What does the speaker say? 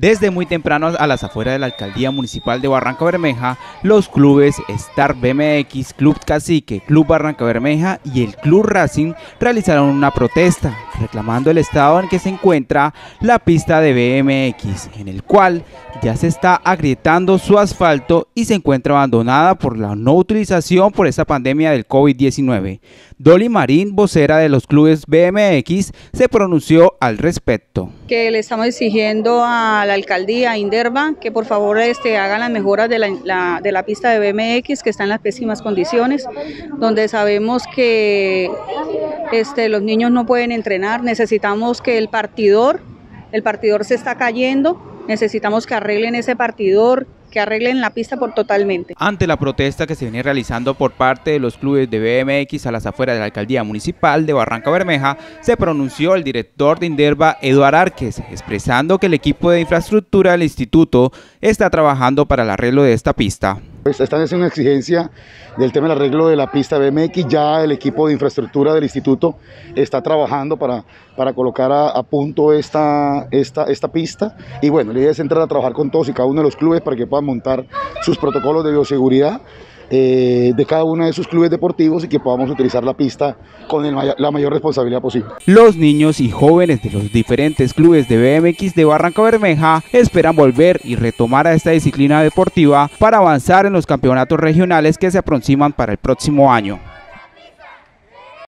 Desde muy temprano a las afueras de la Alcaldía Municipal de Barrancabermeja, los clubes Star BMX, Club Cacique, Club Barrancabermeja y el Club Racing realizaron una protesta reclamando el estado en que se encuentra la pista de BMX, en el cual ya se está agrietando su asfalto y se encuentra abandonada por la no utilización por esta pandemia del COVID-19. Dolly Marín, vocera de los clubes BMX, se pronunció al respecto. Que le estamos exigiendo a la alcaldía, a Inderva, que por favor hagan las mejoras de la pista de BMX, que está en las pésimas condiciones, donde sabemos que los niños no pueden entrenar. Necesitamos que el partidor se está cayendo, necesitamos que arreglen ese partidor, que arreglen la pista totalmente. Ante la protesta que se viene realizando por parte de los clubes de BMX a las afueras de la Alcaldía Municipal de Barrancabermeja, se pronunció el director de Inderva, Eduardo Arques, expresando que el equipo de infraestructura del instituto está trabajando para el arreglo de esta pista. Esta es una exigencia del tema del arreglo de la pista BMX. Ya el equipo de infraestructura del instituto está trabajando para colocar a punto esta pista, y bueno, la idea es entrar a trabajar con todos y cada uno de los clubes para que puedan montar sus protocolos de bioseguridad de cada uno de sus clubes deportivos y que podamos utilizar la pista con la mayor responsabilidad posible. Los niños y jóvenes de los diferentes clubes de BMX de Barrancabermeja esperan volver y retomar a esta disciplina deportiva para avanzar en los campeonatos regionales que se aproximan para el próximo año.